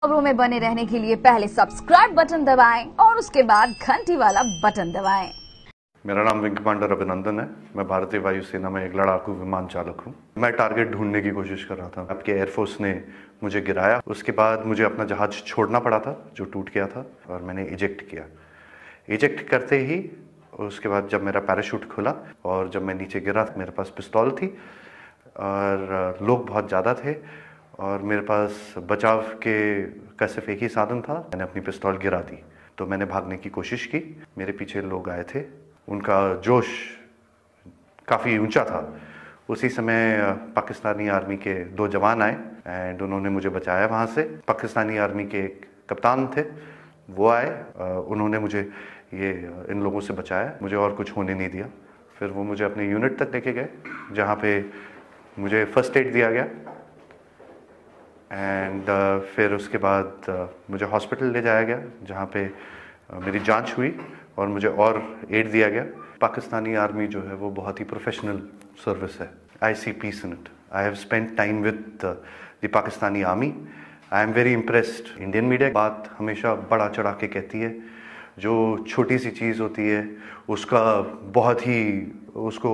खबरों में बने रहने के लिए पहले सब्सक्राइब बटन दबाएं और उसके बाद घंटी वाला बटन दबाएं। मेरा नाम विंग कमांडर अभिनंदन है। मैं भारतीय वायुसेना में एक लड़ाकू विमान चालक हूँ। मैं टारगेट ढूंढने की कोशिश कर रहा था। आपके एयरफोर्स ने मुझे गिराया। उसके बाद मुझे अपना जहाज छोड़ना पड़ा था जो टूट गया था, और मैंने इजेक्ट किया। इजेक्ट करते ही उसके बाद जब मेरा पैराशूट खुला और जब मैं नीचे गिरा, मेरे पास पिस्तौल थी और लोग बहुत ज़्यादा थे और मेरे पास बचाव का सिर्फ एक ही साधन था। मैंने अपनी पिस्तौल गिरा दी तो मैंने भागने की कोशिश की। मेरे पीछे लोग आए थे, उनका जोश काफ़ी ऊंचा था। उसी समय पाकिस्तानी आर्मी के 2 जवान आए एंड उन्होंने मुझे बचाया वहाँ से। पाकिस्तानी आर्मी के एक कप्तान थे, वो आए, उन्होंने मुझे इन लोगों से बचाया। मुझे और कुछ होने नहीं दिया। फिर वो मुझे अपने यूनिट तक लेके गए जहाँ पे मुझे फर्स्ट एड दिया गया एंड फिर उसके बाद मुझे हॉस्पिटल ले जाया गया जहाँ पे मेरी जांच हुई और मुझे और एड दिया गया। पाकिस्तानी आर्मी जो है वो बहुत ही प्रोफेशनल सर्विस है। I see peace in it. I have spent time with the Pakistani army. I am very impressed. Indian media बात हमेशा बढ़ा चढ़ा के कहती है। जो छोटी सी चीज़ होती है उसका बहुत ही उसको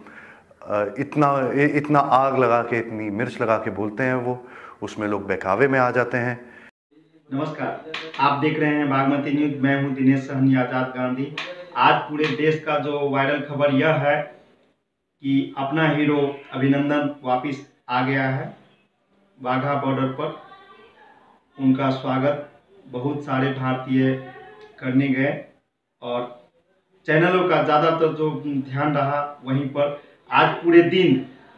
इतना आग लगा के, इतनी मिर्च लगा के बोलते हैं वो, उसमें लोग बहकावे में आ जाते हैं। नमस्कार, आप देख रहे हैं बागमती न्यूज। मैं हूं दिनेश सहनी आजाद गांधी। आज पूरे देश का जो वायरल खबर यह है कि अपना हीरो अभिनंदन वापिस आ गया है वाघा बॉर्डर पर। उनका स्वागत बहुत सारे भारतीय करने गए और चैनलों का ज़्यादातर जो ध्यान रहा वहीं पर। आज पूरे दिन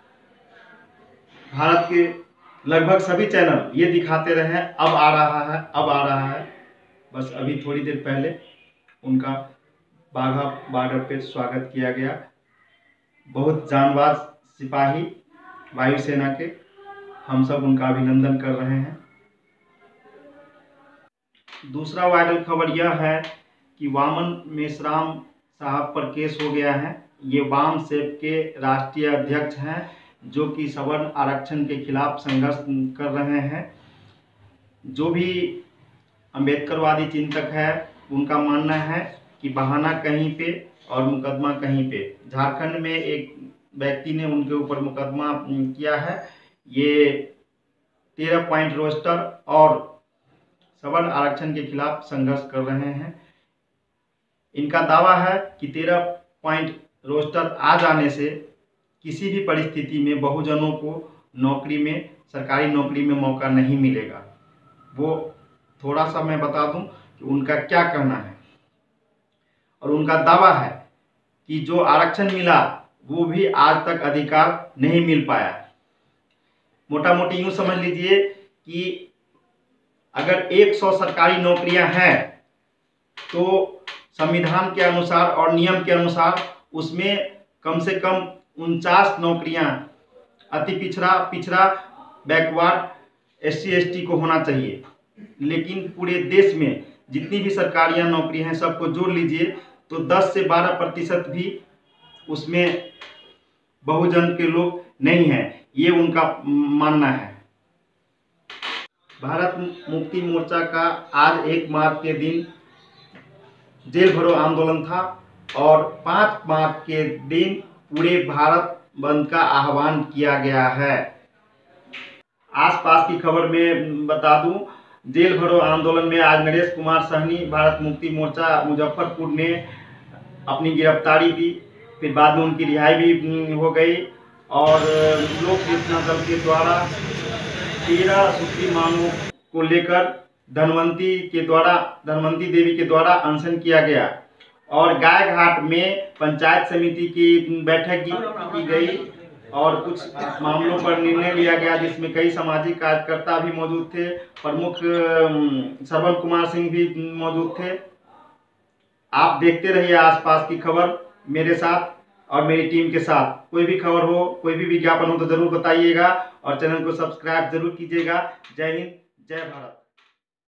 भारत के लगभग सभी चैनल ये दिखाते रहे अब आ रहा है, अब आ रहा है। बस अभी थोड़ी देर पहले उनका वाघा बॉर्डर पे स्वागत किया गया। बहुत जांबाज सिपाही वायुसेना के, हम सब उनका अभिनंदन कर रहे हैं। दूसरा वायरल खबर यह है कि वामन मेश्राम साहब पर केस हो गया है। ये वाम सेप के राष्ट्रीय अध्यक्ष हैं जो कि सवर्ण आरक्षण के खिलाफ संघर्ष कर रहे हैं। जो भी अम्बेडकरवादी चिंतक है उनका मानना है कि बहाना कहीं पे और मुकदमा कहीं पे। झारखंड में एक व्यक्ति ने उनके ऊपर मुकदमा किया है। ये 13 पॉइंट रोस्टर और सवर्ण आरक्षण के खिलाफ संघर्ष कर रहे हैं। इनका दावा है कि 13 पॉइंट रोस्टर आ जाने से किसी भी परिस्थिति में बहुजनों को नौकरी में, सरकारी नौकरी में मौका नहीं मिलेगा। वो थोड़ा सा मैं बता दूं कि उनका क्या कहना है। और उनका दावा है कि जो आरक्षण मिला वो भी आज तक अधिकार नहीं मिल पाया। मोटा मोटी यूं समझ लीजिए कि अगर 100 सरकारी नौकरियां हैं तो संविधान के अनुसार और नियम के अनुसार उसमें कम से कम 49 नौकरियां अति पिछड़ा बैकवर्ड SC ST को होना चाहिए। लेकिन पूरे देश में जितनी भी सरकारी नौकरी हैं सबको जोड़ लीजिए तो 10 से 12% भी उसमें बहुजन के लोग नहीं हैं। ये उनका मानना है। भारत मुक्ति मोर्चा का आज 1 मार्च के दिन जेल भरो आंदोलन था और 5 मार्च के दिन पूरे भारत बंद का आह्वान किया गया है। आसपास की खबर में बता दूं, जेल भरो आंदोलन में आज नरेश कुमार सहनी भारत मुक्ति मोर्चा मुजफ्फरपुर ने अपनी गिरफ्तारी दी। फिर बाद में उनकी रिहाई भी हो गई और लोक चेतना दल के द्वारा 13 सूत्री मांगों को लेकर धनवंती देवी के द्वारा अनशन किया गया और गाय घाट में पंचायत समिति की बैठक की गई और कुछ मामलों पर निर्णय लिया गया जिसमें कई सामाजिक कार्यकर्ता भी मौजूद थे। प्रमुख श्रवण कुमार सिंह भी मौजूद थे। आप देखते रहिए आसपास की खबर मेरे साथ और मेरी टीम के साथ। कोई भी खबर हो, कोई भी विज्ञापन हो तो जरूर बताइएगा और चैनल को सब्सक्राइब जरूर कीजिएगा। जय हिंद, जय भारत।